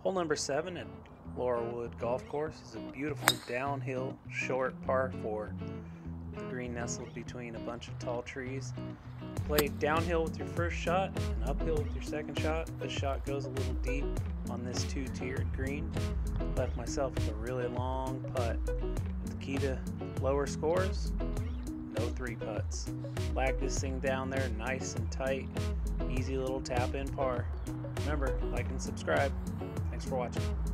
Hole number 7 at Laurelwood Golf Course is a beautiful downhill short par 4. The green nestled between a bunch of tall trees. Play downhill with your first shot and uphill with your second shot. This shot goes a little deep on this two-tiered green. Left myself with a really long putt. The key to lower scores? No 3-putts. Lag this thing down there nice and tight. Easy little tap-in par. Remember, like and subscribe. Thanks for watching.